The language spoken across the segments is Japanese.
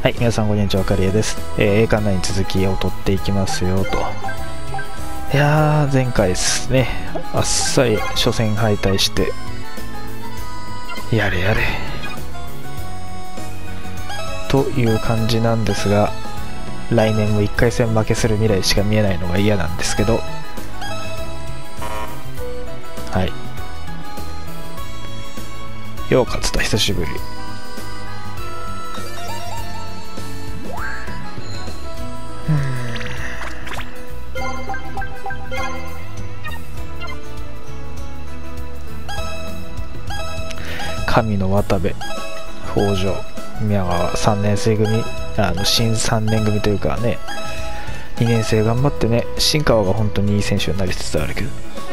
はい、皆さんこんにちは、カリエです。栄冠内に続きを取っていきますよと。いやー、前回ですね、あっさり初戦敗退して、やれやれという感じなんですが、来年も1回戦負けする未来しか見えないのが嫌なんですけど、はい。よう勝つた、久しぶり。神の渡部、北条、宮川3年生組、新3年組というかね、2年生頑張ってね、新川が本当にいい選手になりつつあるけど。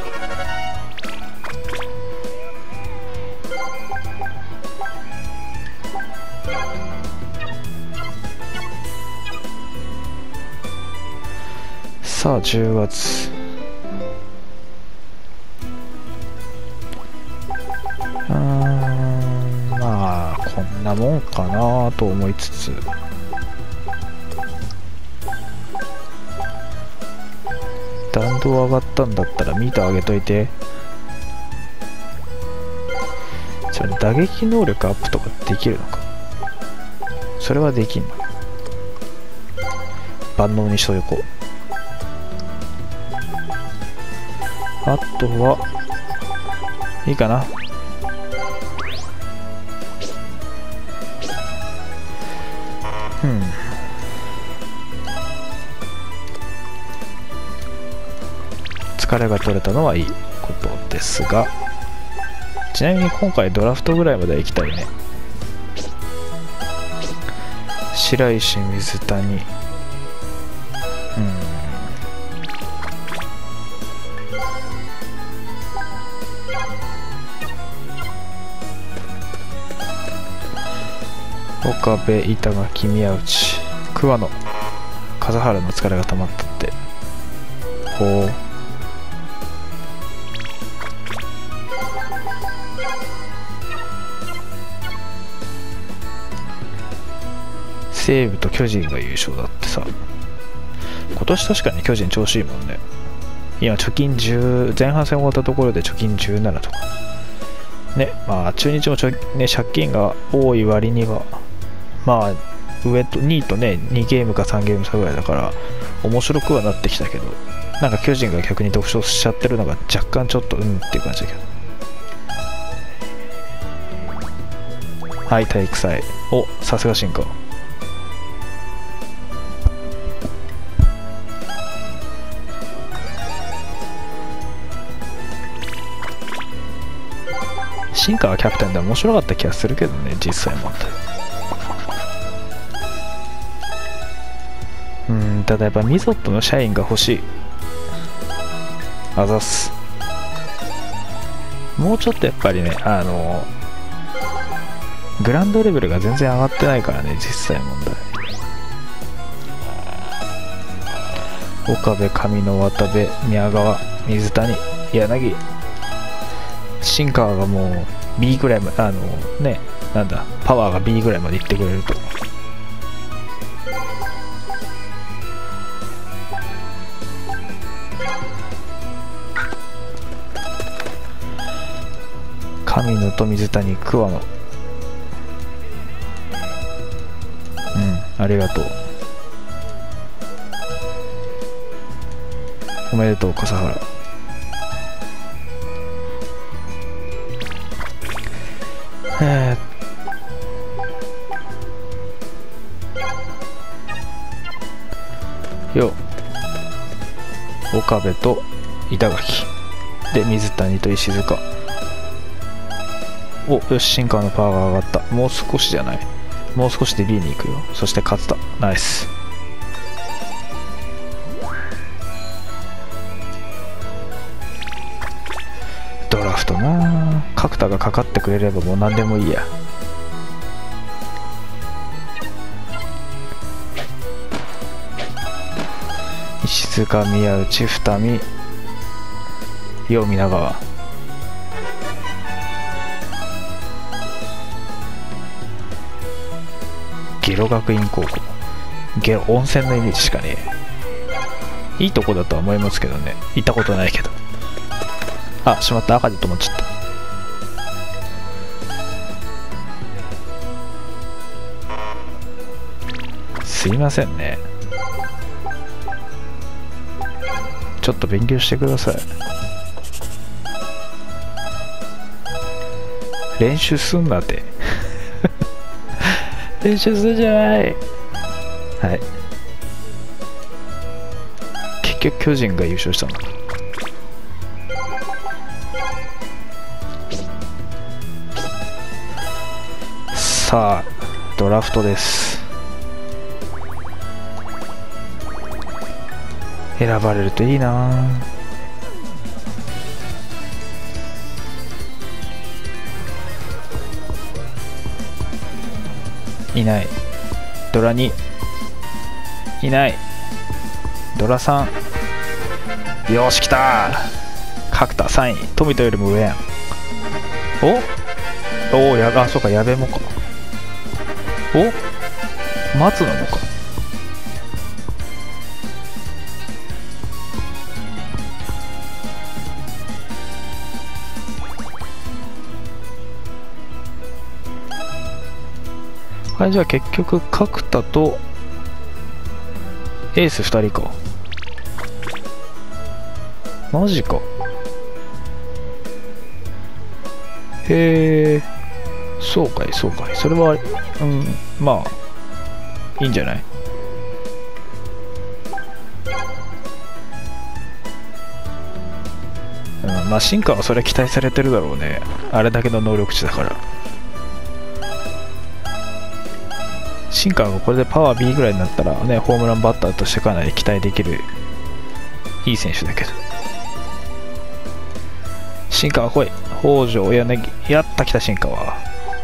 さあ、10月。まあこんなもんかなと思いつつ、弾道上がったんだったらミーター上げといて。打撃能力アップとかできるのか。それはできんの。万能にしとこう。あとはいいかな。疲れが取れたのはいいことですが、ちなみに今回ドラフトぐらいまでは行きたいね。白石、水谷、岡部、板垣、宮内、桑野、笠原の疲れが溜まったって。ほう。西武と巨人が優勝だってさ。今年確かに巨人調子いいもんね。今貯金10、前半戦終わったところで貯金17とかね。まあ中日も借金が多い割には、まあ上と2位とね2ゲームか3ゲーム差ぐらいだから面白くはなってきたけど、なんか巨人が逆に独走しちゃってるのが若干ちょっとっていう感じだけど。はい、体育祭。お、さすが進化。新川キャプテンで面白かった気がするけどね、実際問題。ただやっぱミゾットの社員が欲しい。あざっす。もうちょっとやっぱりね、グランドレベルが全然上がってないからね、実際問題。岡部、上野、渡部、宮川、水谷、柳、新川がもう B ぐらいまで、なんだ、パワーが B ぐらいまでいってくれると。上野と水谷、桑野。ありがとう。おめでとう、笠原。よ岡部と板垣で水谷と石塚。お、よし、新川のパワーが上がった。もう少しじゃない。もう少しで B に行くよ。そして勝田。ナイス。ドラフトな、角田がかかってくれればもう何でもいいや。石塚、宮内、二見、よ皆川。ゲロ学院高校。ゲロ、温泉のイメージしかねえ。いいとこだとは思いますけどね。行ったことないけど。あ、しまった。赤で止まっちゃった。すいませんね。ちょっと勉強してください。練習すんなって練習するじゃない。はい、結局巨人が優勝したの。さあドラフトです。選ばれるといいな。いない。ドラ2いない。ドラ3。よし来た。角田3位。富田よりも上やん。おやが、そうか、矢部もか。松野もか。はい、じゃあ結局角田とエース2人か。マジか。へえ、そうかいそうかい。それはまあいいんじゃない。まあ進化はそれ期待されてるだろうね。あれだけの能力値だから。シンカーがこれでパワー B ぐらいになったらね、ホームランバッターとしてかなり期待できるいい選手だけど。シンカー来い。北条柳。やった来たシンカーは。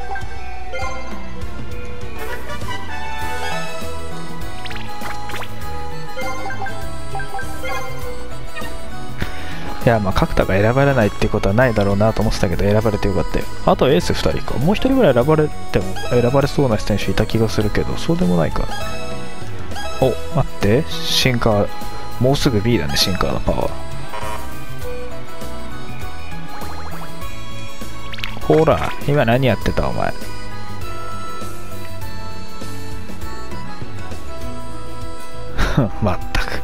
いやまあ角田が選ばれないっていうことはないだろうなと思ってたけど、選ばれてよかったよ。あとエース2人か。もう1人ぐらい選ばれても選ばれそうな選手いた気がするけど、そうでもないか。お、待って、シンカーもうすぐ B だね。シンカーのパワー。ほら今何やってたお前。まったく。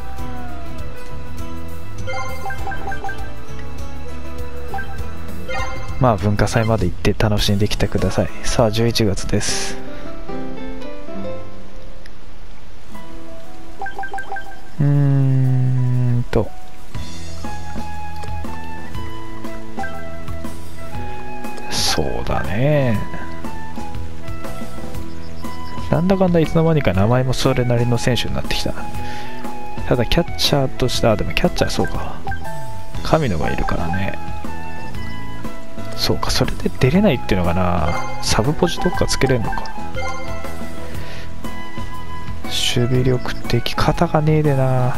まあ文化祭まで行って楽しんできてください。さあ11月です。そうだね。なんだかんだいつの間にか名前もそれなりの選手になってきた。ただキャッチャーとしては、でもキャッチャーそうか、神野がいるからね。そうか、それで出れないっていうのがな。サブポジどっかつけれるのか。守備力的肩がねえでな。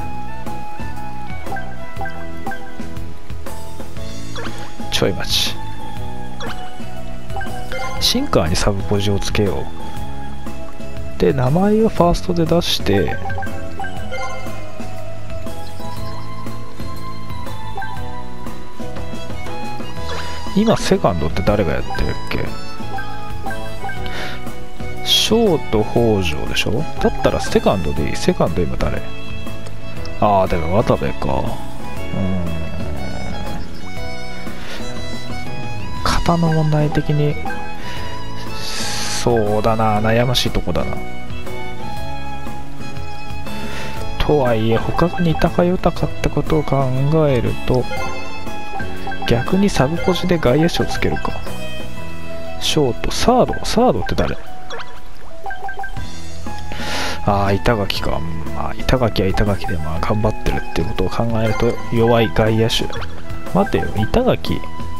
ちょい待ち。シンカーにサブポジをつけよう。で名前をファーストで出して、今セカンドって誰がやってるっけ。ショート北条でしょ。だったらセカンドでいい。セカンド今誰。ああでも渡部か。肩の問題的にそうだな、悩ましいとこだな。とはいえ他が似たか豊かってことを考えると、逆にサブポジで外野手をつけるか。ショート、サードって誰。ああ板垣か。まあ板垣は板垣でまあ頑張ってるっていうことを考えると弱い外野手。待てよ、板垣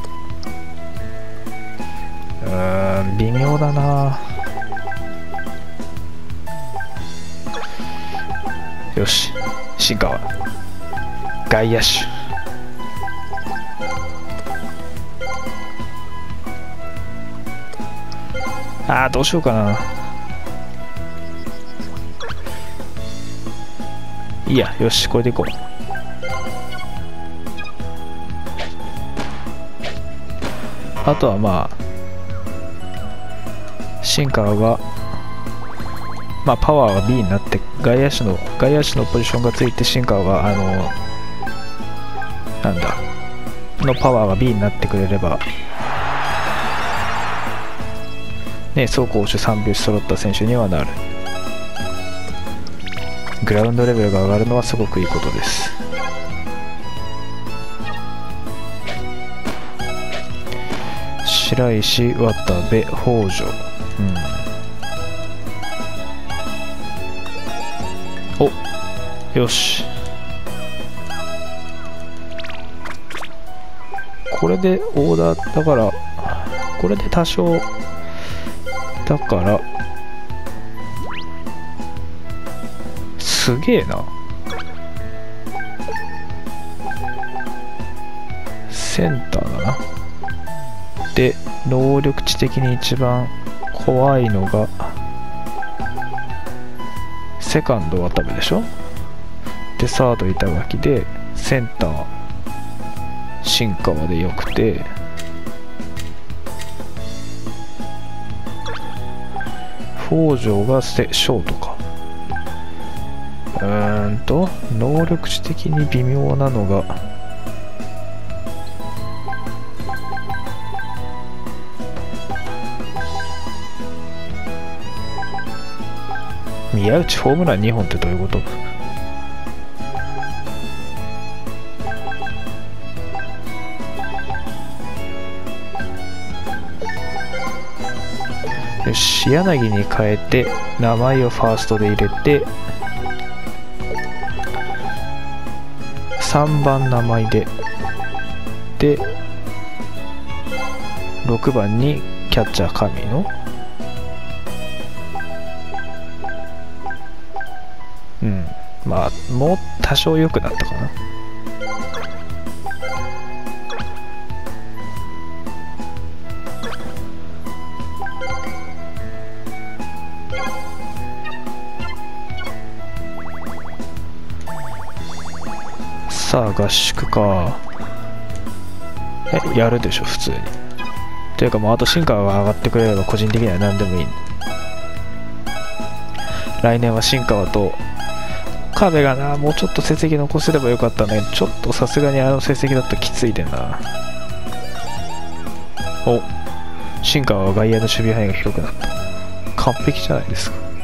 微妙だな。よし、新川外野手。ああどうしようかな。 いいや、よし、これでいこう。あとはまあシンカーがまあパワーが B になって、外野手のポジションがついて、シンカーがなんだのパワーが B になってくれればね、走攻守3拍子揃った選手にはなる。グラウンドレベルが上がるのはすごくいいことです。白石、渡部、北条、お、よし、これでオーダーだから、これで多少だからすげえな。センターだな。で能力値的に一番怖いのがセカンド渡部でしょ。でサード板垣でセンター新川でよくて、北条がショートか。能力値的に微妙なのが宮内ホームラン2本ってどういうこと？よし、柳に変えて名前をファーストで入れて3番名前で6番にキャッチャー神野、まあもう多少良くなったかな。さあ合宿か。やるでしょ普通に。というかもうあと進化が上がってくれれば個人的には何でもいい。来年は新川と壁がな、もうちょっと成績残せればよかったね。ちょっとさすがにあの成績だときついでな。お、新川は外野の守備範囲が広くなった。完璧じゃないですか。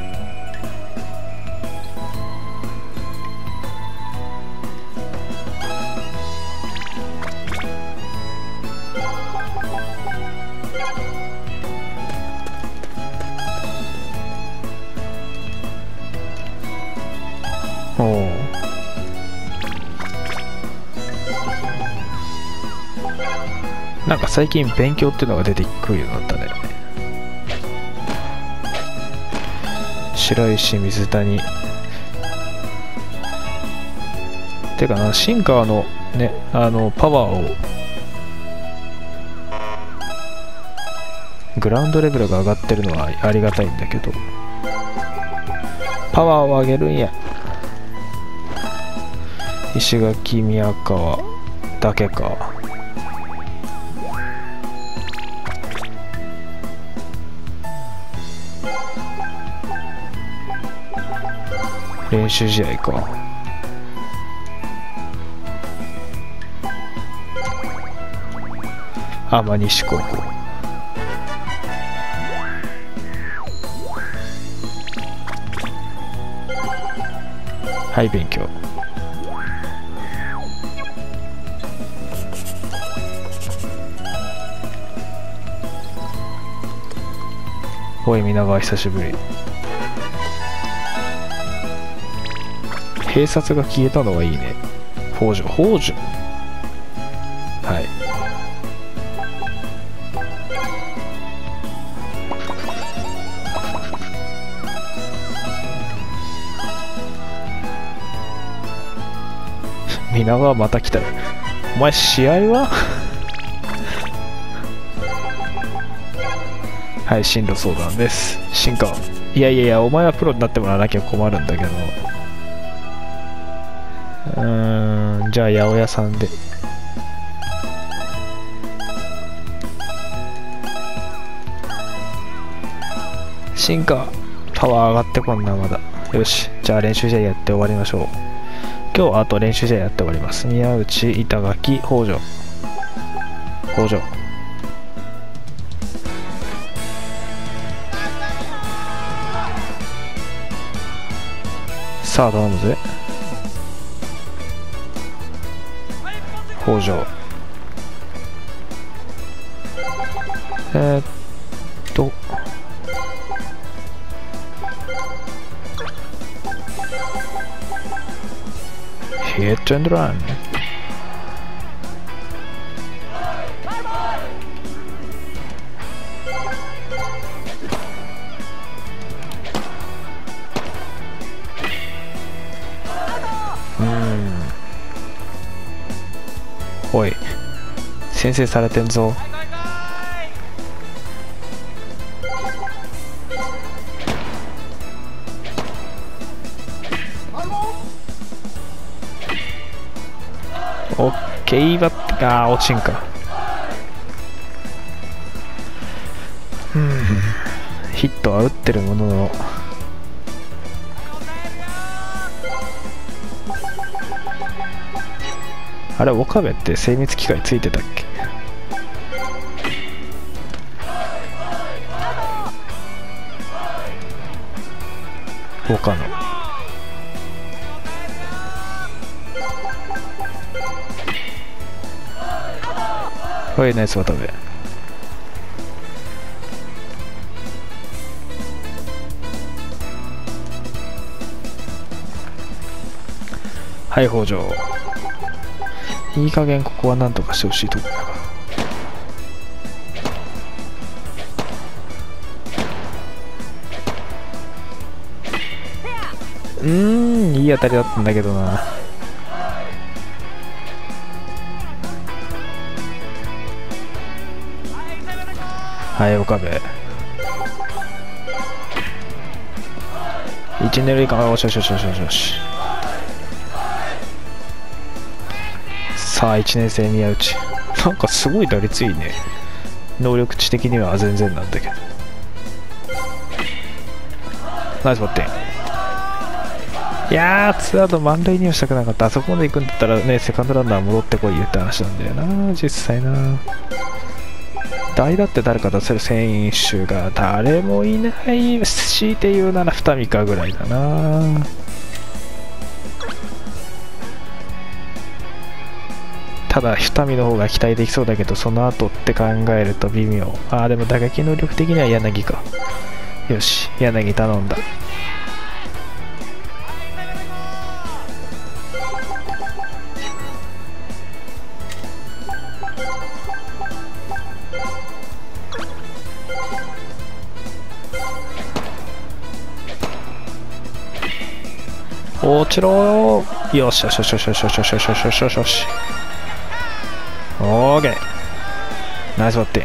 なんか最近勉強っていうのが出てくるようになったね。白石、水谷てかな、新川のね、パワーをグラウンドレベルが上がってるのはありがたいんだけど、パワーを上げるんや。石垣、宮川だけか。練習試合か。天西高校。はい、勉強。おい、皆川久しぶり。警察が消えたのはいいね。北条。はい。皆川また来たよ。お前試合ははい、進路相談です。進化。いや、お前はプロになってもらわなきゃ困るんだけど。 じゃあ八百屋さんで。進化パワー上がってこんなまだ。よし、じゃあ練習試合やって終わりましょう。今日はあと練習試合やって終わります。宮内、板垣、北条。北条。さあ頼むぜ。北条。ヒットエンドラン。おい、先制されてんぞ。オッケーバットが落ちんか。ヒットは打ってるものの、あれ岡部って精密機械ついてたっけ。岡野。はい、ナイス渡部。はい、北条。いい加減ここはなんとかしてほしいところだが。いい当たりだったんだけどな。はい、岡部。一二塁間、よしよしよしよしよし。さあ、1年生宮内。なんかすごい打率いいね。能力値的には全然なんだけど。ナイスバッティング。いやー、ツーアウト満塁にはしたくなかった。あそこまで行くんだったらね、セカンドランナー戻ってこい言って話なんだよな、実際な。代打って誰か出せる選手が誰もいない。強いて言うなら二見かぐらいだな。ただ二見の方が期待できそうだけど、その後って考えると微妙。ああ、でも打撃能力的には柳か。よし、柳頼んだ。落ちろー。よしよしよしよしよしよしよしよしよしよしよしよし。オーケー。ナイスバッティング。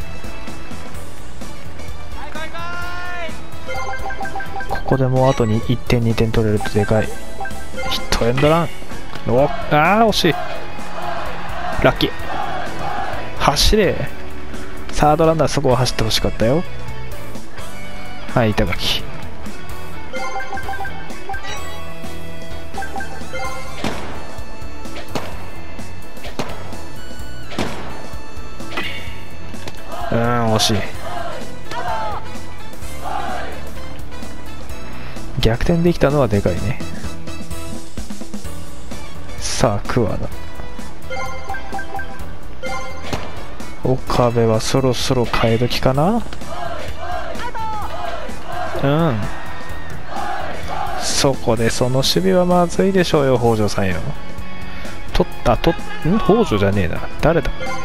ここでもうあとに1点2点取れるとでかい。ヒットエンドラン。おあー惜しい。ラッキー。走れ。サードランナーそこを走ってほしかったよ。はい、板垣。惜しい。逆転できたのはでかいね。さあ桑田。岡部はそろそろ替え時かな。そこでその守備はまずいでしょうよ、北条さんよ。北条じゃねえな、誰だ。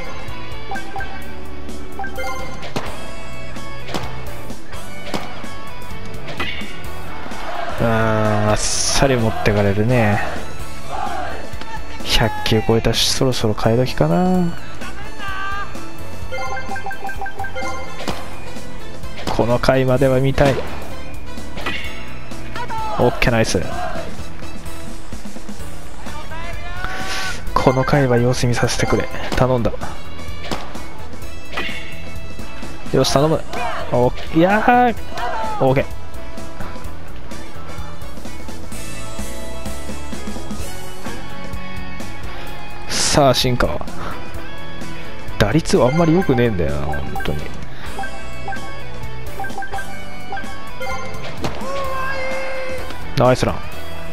あっさり持ってかれるね。100球超えたし、そろそろ替え時かな。この回までは見たい。オッケー、ナイス。 この回は様子見させてくれ。頼んだ。よし頼む。いやー OK。 さあ進化は打率はあんまり良くねえんだよな本当に。ナイスラン。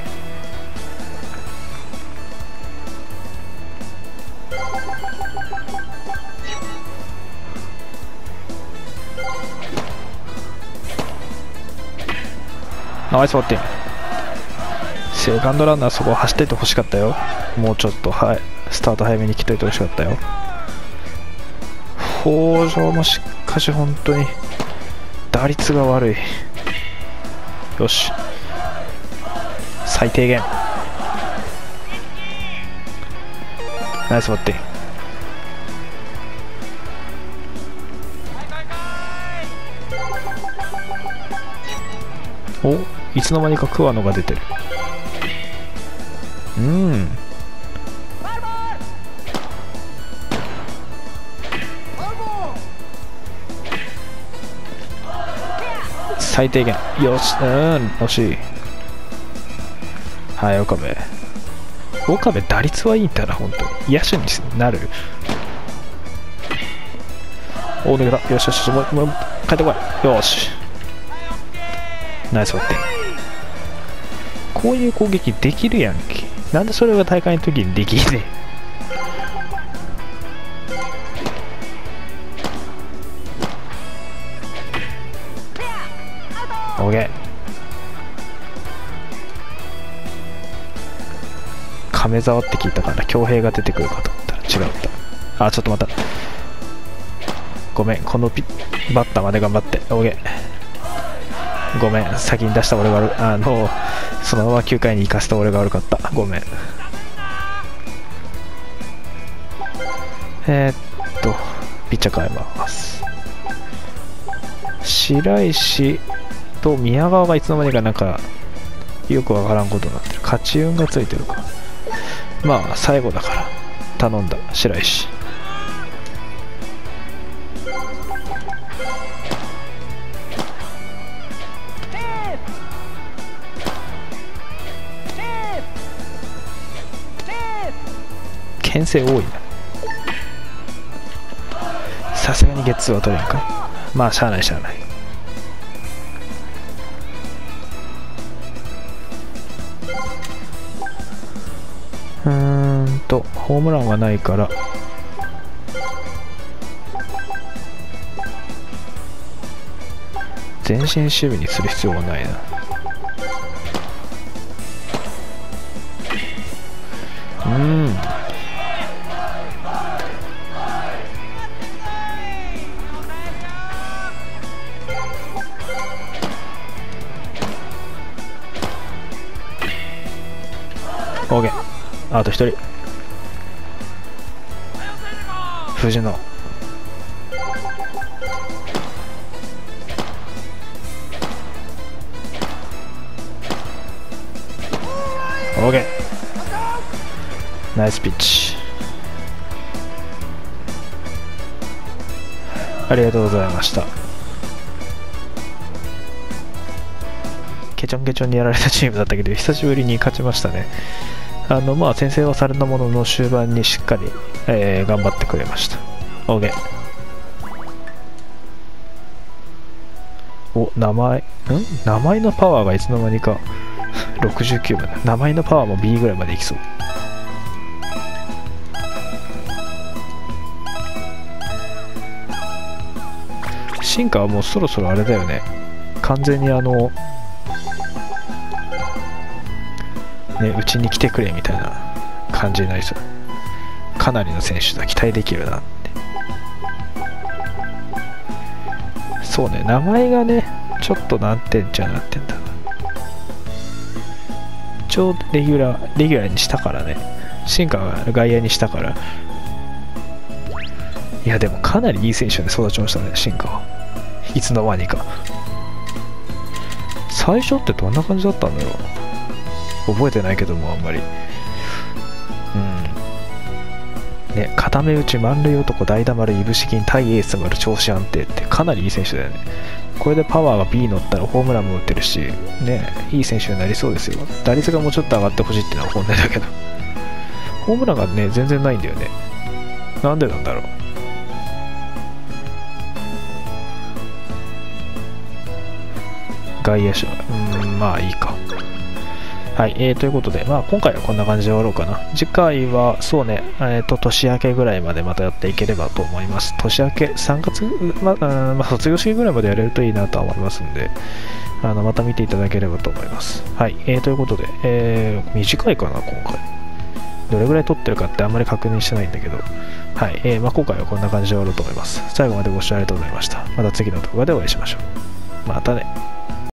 ナイスバッティング。セカンドランナーそこ走っててほしかったよ。もうちょっとスタート早めに切っといてほしかったよ。北条もしかし本当に打率が悪い。よし最低限ナイスバッティング。お、いつの間にか桑野が出てる。最低限。よし、惜しい。はい、岡部打率はいいんだな本当に。野手になる。お、抜けた。よしよし、もう帰ってこい。よしナイスバッティング。こういう攻撃できるやんけ。なんでそれが大会の時にできねえ。オッケー。亀沢って聞いたから恭平が出てくるかと思ったら違った。あ、ちょっと待った。ごめん、このバッターまで頑張って。オッケー。ごめん、先に出した俺がそのまま9回に行かせた俺が悪かった。ごめん。ピッチャー変えます。白石と宮川がいつの間にかなんかよくわからんことになってる。勝ち運がついてるか。まあ最後だから頼んだ白石。牽制多いな。さすがにゲッツーは取れんか。まあしゃあないしゃあない。ホームランはないから前進守備にする必要はないな。オーケー。あと1人。藤野。オーケー。ナイスピッチ。ありがとうございました。ケチョンケチョンにやられたチームだったけど久しぶりに勝ちましたね。まあ先制はされたものの終盤にしっかり、頑張ってくれました。 OK。 お、名前のパワーがいつの間にか69分だ。名前のパワーも B ぐらいまでいきそう。進化はもうそろそろあれだよね。完全にうちに来てくれみたいな感じになりそう。かなりの選手だ、期待できるなって。そうね、名前がねちょっとなってんじゃなってんだな。ちょうどレギュラーにしたからね。進化は外野にしたから。いやでもかなりいい選手で育ちましたね、進化はいつの間にか。最初ってどんな感じだったんだろう、覚えてないけどもあんまり。 ね、固め打ち満塁男代打丸いぶし銀対エース丸調子安定ってかなりいい選手だよね。これでパワーが B 乗ったらホームランも打ってるし、ね、いい選手になりそうですよ。打率がもうちょっと上がってほしいっていうのは本音だけど、ホームランがね全然ないんだよね。なんでなんだろう。外野手、まあいいか。はい、ということで、まあ、今回はこんな感じで終わろうかな。次回は、そうね、年明けぐらいまでまたやっていければと思います。年明け、3月、卒業式ぐらいまでやれるといいなとは思いますんで、また見ていただければと思います。はい、ということで、短いかな、今回。どれぐらい撮ってるかってあんまり確認してないんだけど、はい、今回はこんな感じで終わろうと思います。最後までご視聴ありがとうございました。また次の動画でお会いしましょう。またね。